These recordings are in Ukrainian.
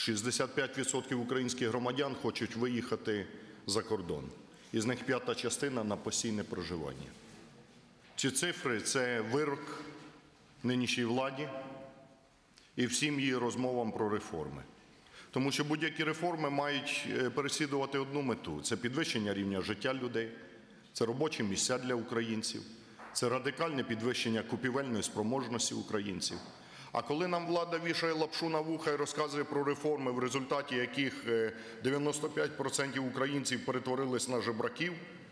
65% українських громадян хочуть виїхати за кордон. Із них п'ята частина на постійне проживання. Ці цифри – це вирок нинішній владі і всім її розмовам про реформи. Тому що будь-які реформи мають переслідувати одну мету – це підвищення рівня життя людей, це робочі місця для українців, це радикальне підвищення купівельної спроможності українців. А коли нам влада вішає лапшу на вуха і розказує про реформи, в результаті яких 95% українців перетворились на жебраків,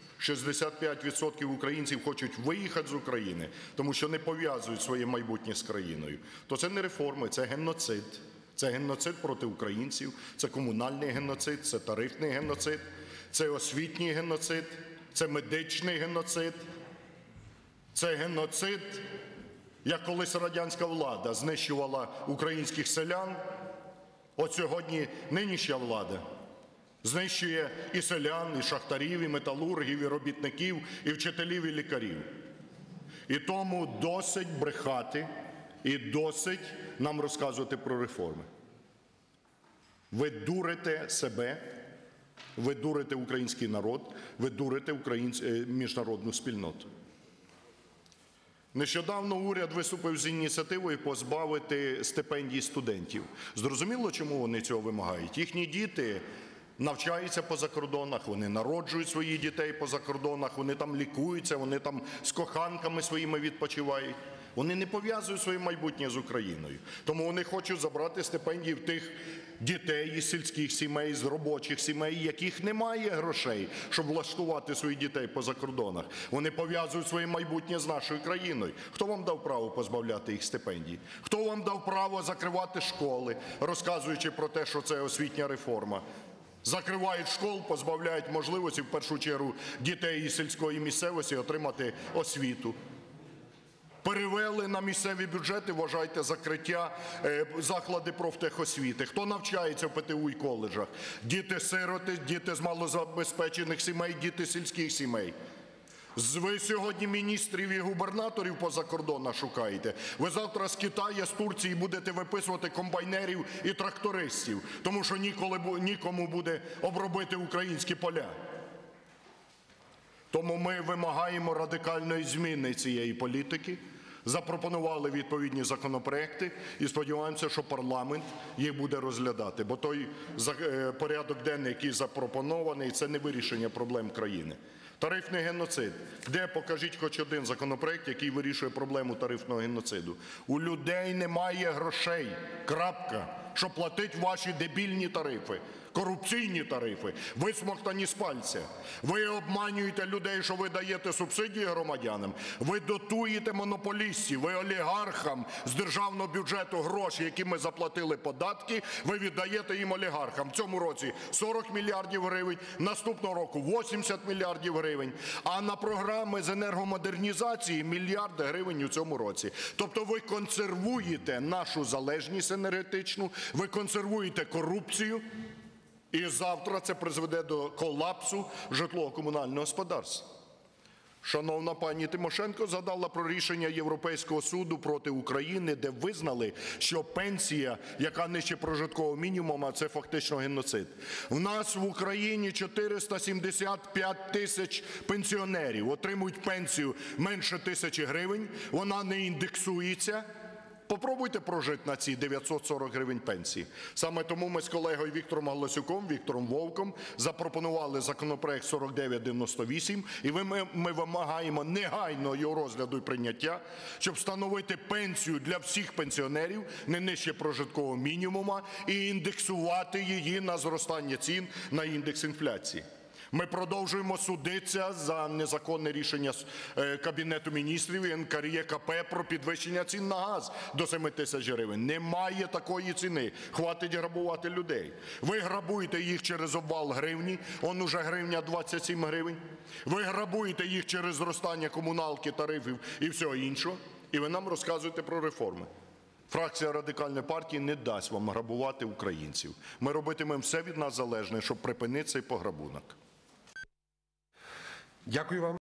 65% українців хочуть виїхати з України, тому що не пов'язують своє майбутнє з країною, то це не реформи, це геноцид. Це геноцид проти українців, це комунальний геноцид, це тарифний геноцид, це освітній геноцид, це медичний геноцид, це геноцид, як колись радянська влада знищувала українських селян, от сьогодні нинішня влада знищує і селян, і шахтарів, і металургів, і робітників, і вчителів, і лікарів. І тому досить брехати і досить нам розказувати про реформи. Ви дурите себе, ви дурите український народ, ви дурите міжнародну спільноту. Нещодавно уряд виступив з ініціативою позбавити стипендій студентів. Зрозуміло, чому вони цього вимагають? Їхні діти навчаються по закордонах, вони народжують своїх дітей по закордонах, вони там лікуються, вони там з коханками своїми відпочивають. Вони не пов'язують своє майбутнє з Україною. Тому вони хочуть забрати стипендії в тих дітей із сільських сімей, з робочих сімей, яких немає грошей, щоб влаштувати своїх дітей по закордонах. Вони пов'язують своє майбутнє з нашою країною. Хто вам дав право позбавляти їх стипендій? Хто вам дав право закривати школи, розказуючи про те, що це освітня реформа? Закривають школи, позбавляють можливості, в першу чергу, дітей із сільської місцевості отримати освіту. Перевели на місцеві бюджети, вважайте, закриття заклади профтехосвіти. Хто навчається в ПТУ і коледжах? Діти-сироти, діти з малозабезпечених сімей, діти сільських сімей. Ви сьогодні міністрів і губернаторів по закордонах шукаєте. Ви завтра з Китаю, з Турції будете виписувати комбайнерів і трактористів, тому що нікому буде обробити українські поля. Тому ми вимагаємо радикальної зміни цієї політики, запропонували відповідні законопроекти і сподіваємося, що парламент їх буде розглядати. Бо той порядок денний, який запропонований, це не вирішення проблем країни. Тарифний геноцид. Де, покажіть хоч один законопроект, який вирішує проблему тарифного геноциду? У людей немає грошей, крапка, щоб платити ваші дебільні тарифи, корупційні тарифи, висмоктані з пальця. Ви обманюєте людей, що ви даєте субсидії громадянам, ви дотуєте монополістів, ви олігархам з державного бюджету гроші, які ми заплатили податки, ви віддаєте їм олігархам. В цьому році 40 мільярдів гривень, наступного року 80 мільярдів гривень, а на програми з енергомодернізації мільярди гривень у цьому році. Тобто ви консервуєте нашу залежність енергетичну, ви консервуєте корупцію, і завтра це призведе до колапсу житлово-комунального господарства. Шановна пані Тимошенко згадала про рішення Європейського суду проти України, де визнали, що пенсія, яка нижче прожиткового мінімуму, це фактично геноцид. У нас в Україні 475 тисяч пенсіонерів отримують пенсію менше 1000 гривень, вона не індексується. Попробуйте прожити на ці 940 гривень пенсії. Саме тому ми з колегою Віктором Галасюком, Віктором Вовком запропонували законопроект 4998, і ми вимагаємо негайного його розгляду і прийняття, щоб встановити пенсію для всіх пенсіонерів не нижче прожиткового мінімуму і індексувати її на зростання цін на індекс інфляції. Ми продовжуємо судитися за незаконне рішення Кабінету Міністрів і НКРЕКП про підвищення цін на газ до 7 тисяч гривень. Немає такої ціни. Хватить грабувати людей. Ви грабуєте їх через обвал гривні, он уже гривня 27 гривень. Ви грабуєте їх через зростання комуналки, тарифів і всього іншого. І ви нам розказуєте про реформи. Фракція Радикальної партії не дасть вам грабувати українців. Ми робитимемо все від нас залежне, щоб припинити цей пограбунок. Дякую вам.